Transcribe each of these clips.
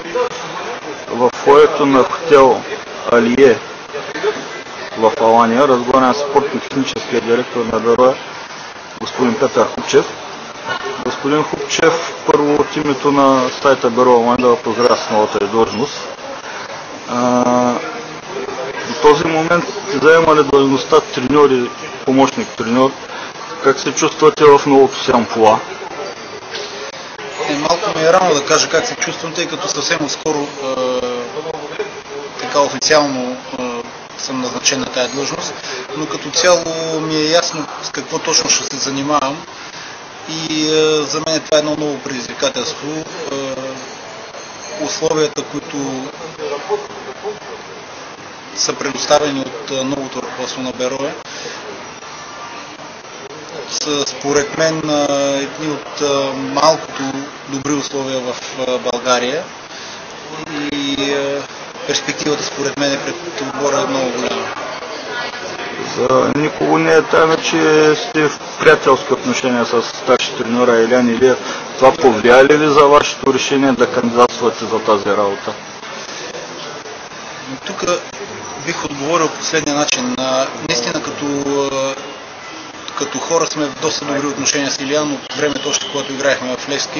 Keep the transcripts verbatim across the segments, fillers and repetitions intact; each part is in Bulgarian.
В фоето на хотел Алие в Алания разговарям с спортно-техническия директор на Берое, господин Петър Хупчев. Господин Хупчев, първо от името на сайта Берое Онлайн да поздравя с новата ви длъжност. До този момент заема ли длъжността треньор и помощник треньор? Как се чувствате в новото си амплоа? Е, малко ми е рано да кажа как се чувствам, тъй като съвсем скоро е, така официално е, съм назначен на тая длъжност, но като цяло ми е ясно с какво точно ще се занимавам и е, за мен това е едно ново предизвикателство. Е, условията, които са предоставени от е, новото ръководство на Берое, са според мен едни от малкото добри условия в България и перспективата според мен пред отбора е много голяма. За никого не е тайна, че сте в приятелски отношения с старши треньора Илиян Илиев. Това повлияе ли ви за вашето решение да кандидатствате за тази работа? Тук бих отговорил последния начин. Наистина като Като хора сме в доста добри отношения с Илиян от времето още, когато играехме в Левски.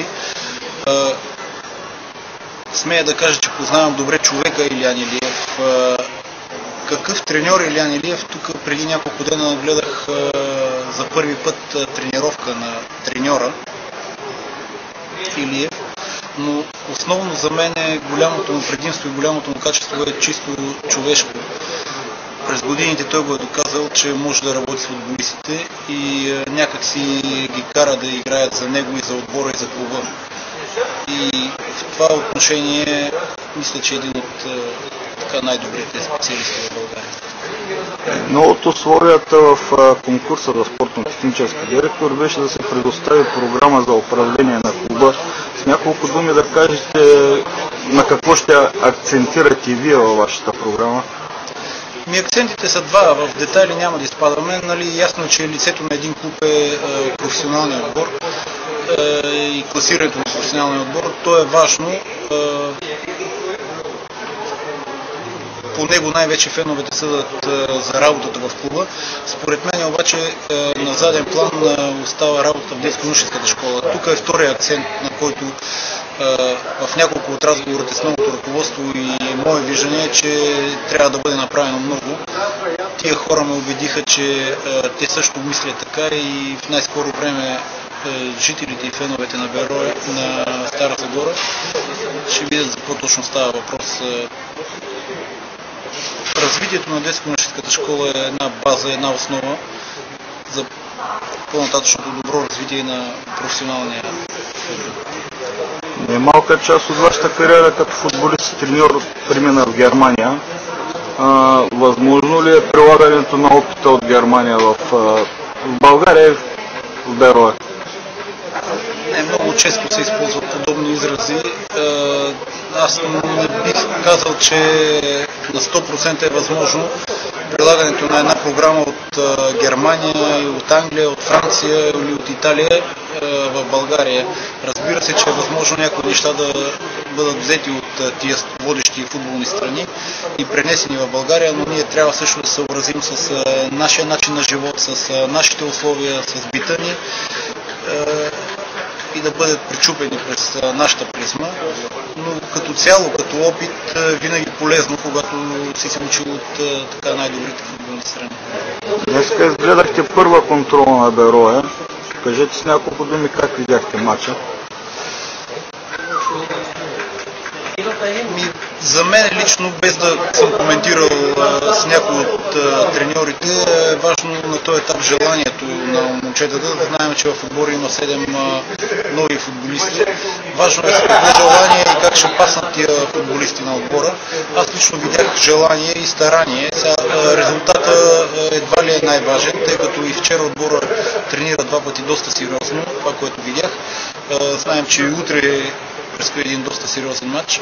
Смея да кажа, че познавам добре човека Илиян Илиев. Какъв треньор Илиян Илиев? Тук преди няколко дена гледах за първи път тренировка на треньора Илиев, но основно за мен е голямото му предимство и голямото му качество е чисто човешко. През годините той го е доказал, че може да работи с футболистите и е, някак си ги кара да играят за него и за отбора и за клуба. И в това отношение мисля, че е един от е, така най-добрите специалисти в България. Но от условията в конкурса за спортно-технически директор беше да се предостави програма за управление на клуба. С няколко думи да кажете на какво ще акцентирате вие във вашата програма? Ми акцентите са два, в детайли няма да изпадаме. Нали, ясно, че лицето на един клуб е, е професионалният отбор е, и класирането на професионалния отбор. То е важно. Е, по него най-вече феновете съдат е, за работата в клуба. Според мен обаче е, на заден план е, остава работа в детско-юношеската школа. Тук е втория акцент, на който в няколко от разговорите с новото ръководство и мое виждане, че трябва да бъде направено много. Тия хора ме убедиха, че те също мислят така и в най-скоро време жителите и феновете на Берое, на Стара Загора, ще видят за какво точно става въпрос. Развитието на детско-юношеската школа е една база, една основа за по-нататъчното добро развитие на професионалния футбол. Малка част от вашата кариера като футболист и треньор премина в Германия. А, възможно ли е прилагането на опита от Германия в, в България и в Берое? Не, много често се използват подобни изрази. Аз не бих казал, че на сто процента е възможно прилагането на една програма от Германия, от Англия, от Франция или от Италия в България. Разбира се, че е възможно някои неща да бъдат взети от тия водещи футболни страни и пренесени в България, но ние трябва също да се съобразим с нашия начин на живот, с нашите условия, с бита ни и да бъдат причупени през нашата призма. Но като цяло, като опит, винаги полезно, когато си се учил от така най-добрите футболни страни. Днеска изгледахте първа контрола на Берое. Кажете с няколко думи как видяхте матча. Ми, за мен лично, без да съм коментирал а, с някои от а, треньорите, е важно на този етап желанието на момчетата. Знаем, че в отбора има седем а, нови футболисти. Важно е с какво желание и как ще паснат тия футболисти на отбора. Аз лично видях желание и старание. Сега, а, резултата а, едва ли е най-важен, тъй като и вчера отбора тренира два пъти доста сериозно, това, което видях. А, знаем, че и утре предстои един доста сериозен матч.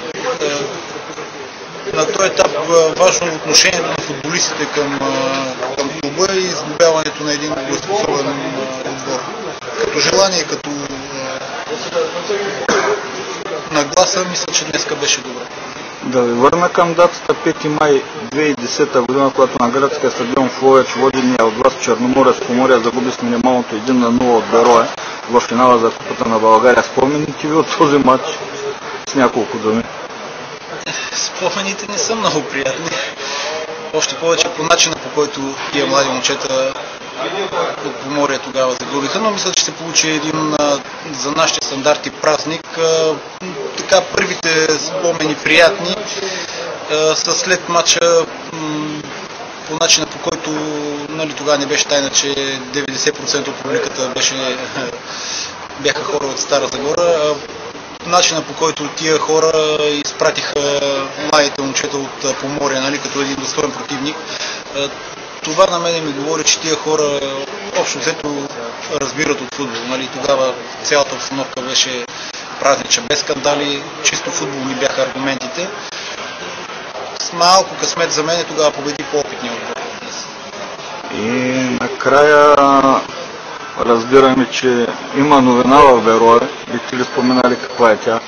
На този етап важно е отношението на футболистите към, към клуба и изгубяването на един боеспособен отбор. Като желание, като нагласа, мисля, че днеска беше добре. Да ви върна към датата пети май две хиляди и десета година, когато на градския стадион в Ловеч, водения от вас Черноморец Поморие загуби с минималното един на нула от Берое в финала за Купата на България. Спомените ви от този матч с няколко думи? Спомените не са много приятни. Още повече по начина, по който тия млади момчета от Поморие тогава загубиха, но мисля, че се получи един за нашите стандарти празник. Така първите спомени приятни са след матча, по начина, по който, нали, тогава не беше тайна, че деветдесет процента от публиката беше, бяха хора от Стара Загора. Начина, по който тия хора изпратиха младите момчета от Поморие, нали, като един достоен противник, това на мен ми говори, че тия хора общо взето разбират от футбол. Нали, тогава цялата обстановка беше празнича, без скандали, чисто футболни бяха аргументите. С малко късмет за мен тогава победи по-опитния отбор. И накрая разбираме, че има новина в Берое. Бихте ли споменали каква е тя?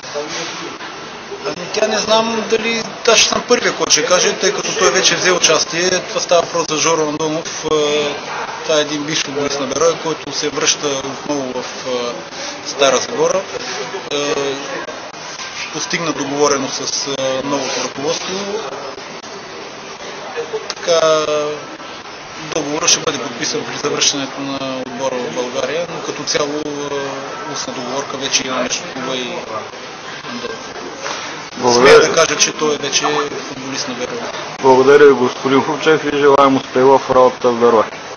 Ами тя не знам дали аз ще съм първия, който ще каже, тъй като той вече взе участие. Това става въпрос за Жоро Андонов. Това е един бивш футболист на Берое, който се връща отново в Стара Загора. Постигна договореност с новото ръководство. Така, договорът ще бъде подписан при завръщането на отбора в България, но като цяло устна договорка вече има нещо това и Андонов. Смея да кажа, че той е вече футболист на Берое. Благодаря ви, господин Хупчев, и желаем успех в работата в Берое.